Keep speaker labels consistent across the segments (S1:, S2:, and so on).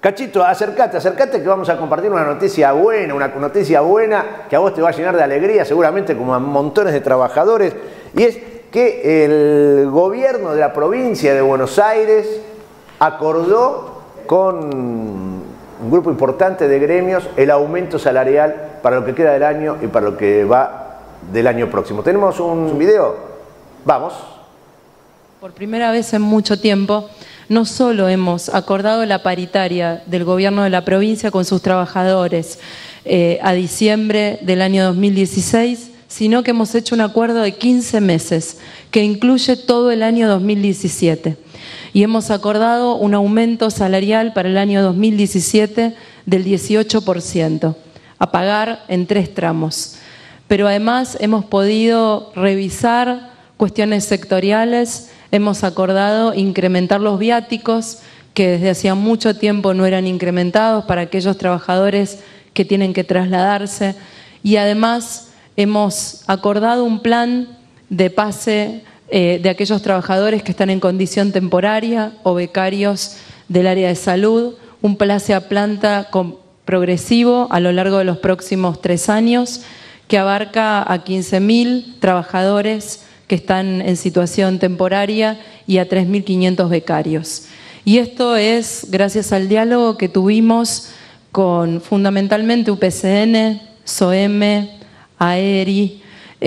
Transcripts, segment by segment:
S1: Cachito, acércate que vamos a compartir una noticia buena que a vos te va a llenar de alegría, seguramente como a montones de trabajadores, y es que el gobierno de la provincia de Buenos Aires acordó con un grupo importante de gremios el aumento salarial para lo que queda del año y para lo que va del año próximo. ¿Tenemos un video? Vamos.
S2: Por primera vez en mucho tiempo, no solo hemos acordado la paritaria del gobierno de la provincia con sus trabajadores a diciembre del año 2016, sino que hemos hecho un acuerdo de 15 meses que incluye todo el año 2017. Y hemos acordado un aumento salarial para el año 2017 del 18%, a pagar en 3 tramos. Pero además hemos podido revisar cuestiones sectoriales. Hemos acordado incrementar los viáticos, que desde hacía mucho tiempo no eran incrementados para aquellos trabajadores que tienen que trasladarse. Y además hemos acordado un plan de pase de aquellos trabajadores que están en condición temporaria o becarios del área de salud, un pase a planta progresivo a lo largo de los próximos 3 años, que abarca a 15.000 trabajadores que están en situación temporaria y a 3.500 becarios. Y esto es gracias al diálogo que tuvimos con fundamentalmente UPCN, SOEM, AERI,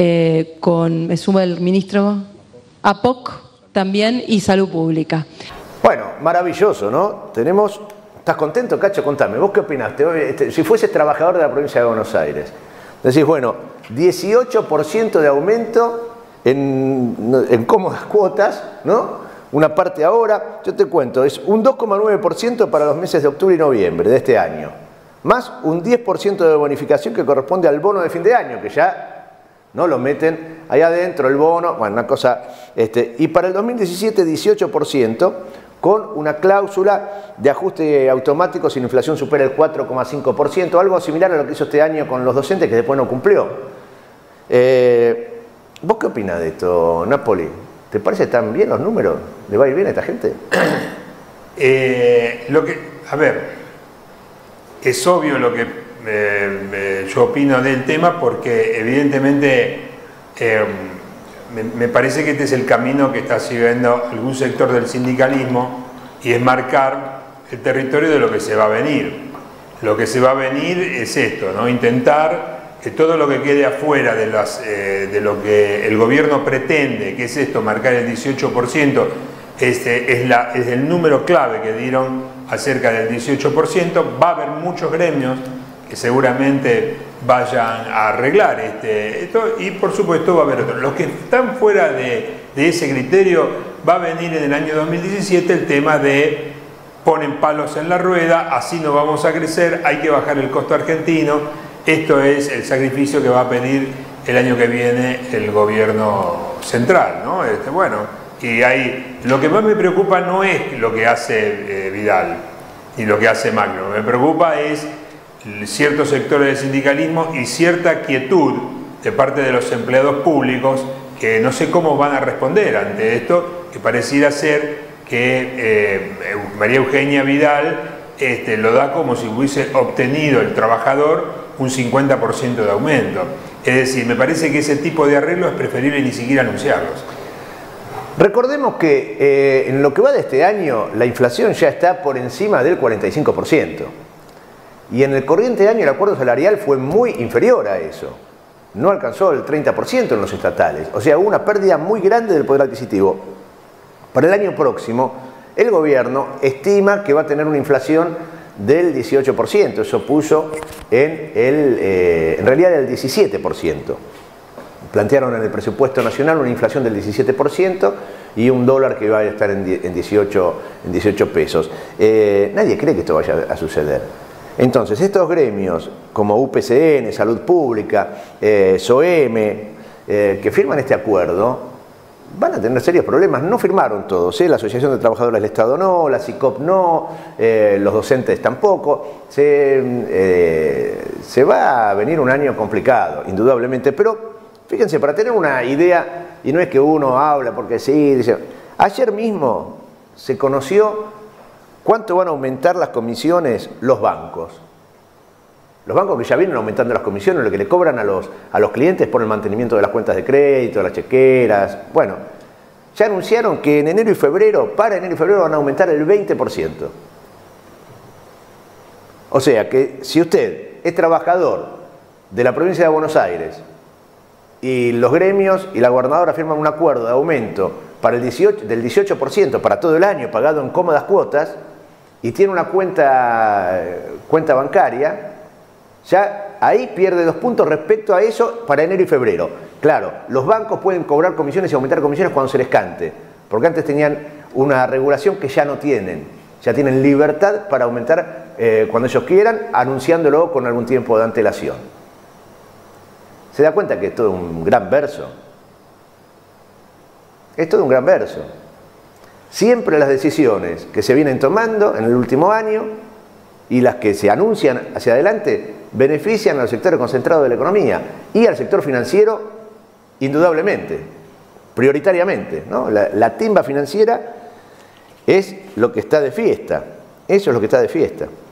S2: me suma el ministro APOC también y Salud Pública.
S1: Bueno, maravilloso, ¿no? ¿Estás contento, Cacho? Contame, ¿vos qué opinaste? Si fueses trabajador de la provincia de Buenos Aires, decís, bueno, 18% de aumento en cómodas cuotas, ¿no? Una parte ahora, yo te cuento, es un 2,9% para los meses de octubre y noviembre de este año, más un 10% de bonificación que corresponde al bono de fin de año, que ya no lo meten ahí adentro, el bono, bueno, una cosa, y para el 2017 18%, con una cláusula de ajuste automático si la inflación supera el 4,5%, algo similar a lo que hizo este año con los docentes, que después no cumplió. ¿Vos qué opinás de esto, Napoli? ¿Te parece tan bien los números? ¿Le va a ir bien a esta gente?
S3: A ver, es obvio lo que yo opino del tema, porque evidentemente me parece que este es el camino que está siguiendo algún sector del sindicalismo, y es marcar el territorio de lo que se va a venir. Lo que se va a venir es esto, ¿no? Intentar que todo lo que quede afuera de lo que el gobierno pretende, que es esto, marcar el 18%, es el número clave que dieron acerca del 18%. Va a haber muchos gremios que seguramente vayan a arreglar esto, y por supuesto va a haber otros. Los que están fuera de ese criterio, va a venir en el año 2017 el tema de ponen palos en la rueda, así no vamos a crecer, hay que bajar el costo argentino. Esto es el sacrificio que va a pedir el año que viene el gobierno central, ¿no? Bueno, y lo que más me preocupa no es lo que hace Vidal ni lo que hace Magno. Me preocupa es ciertos sectores del sindicalismo y cierta quietud de parte de los empleados públicos, que no sé cómo van a responder ante esto, que pareciera ser que María Eugenia Vidal lo da como si hubiese obtenido el trabajador un 50% de aumento. Es decir, me parece que ese tipo de arreglos es preferible ni siquiera anunciarlos.
S1: Recordemos que en lo que va de este año, la inflación ya está por encima del 45%. Y en el corriente año el acuerdo salarial fue muy inferior a eso. No alcanzó el 30% en los estatales. O sea, hubo una pérdida muy grande del poder adquisitivo. Para el año próximo, el gobierno estima que va a tener una inflación del 18%, eso puso en realidad el 17%. Plantearon en el presupuesto nacional una inflación del 17% y un dólar que va a estar en 18 pesos. Nadie cree que esto vaya a suceder. Entonces, estos gremios como UPCN, Salud Pública, SOEM, que firman este acuerdo, van a tener serios problemas. No firmaron todos, la Asociación de Trabajadores del Estado no, la SICOP no, los docentes tampoco. Se va a venir un año complicado, indudablemente, pero fíjense, para tener una idea, y no es que uno habla porque sí, dice, ayer mismo se conoció ¿Cuánto van a aumentar las comisiones los bancos? Los bancos que ya vienen aumentando las comisiones, lo que le cobran a los clientes por el mantenimiento de las cuentas de crédito, las chequeras. Bueno, ya anunciaron que en enero y febrero, para enero y febrero van a aumentar el 20%. O sea que si usted es trabajador de la provincia de Buenos Aires y los gremios y la gobernadora firman un acuerdo de aumento para del 18% para todo el año pagado en cómodas cuotas y tiene una cuenta bancaria, ya ahí pierde 2 puntos respecto a eso para enero y febrero. Claro, los bancos pueden cobrar comisiones y aumentar comisiones cuando se les cante, porque antes tenían una regulación que ya no tienen. Ya tienen libertad para aumentar cuando ellos quieran, anunciándolo con algún tiempo de antelación. ¿Se da cuenta que es todo un gran verso? Es todo un gran verso. Siempre las decisiones que se vienen tomando en el último año y las que se anuncian hacia adelante benefician al sector concentrado de la economía y al sector financiero indudablemente, prioritariamente, ¿no? La timba financiera es lo que está de fiesta, eso es lo que está de fiesta.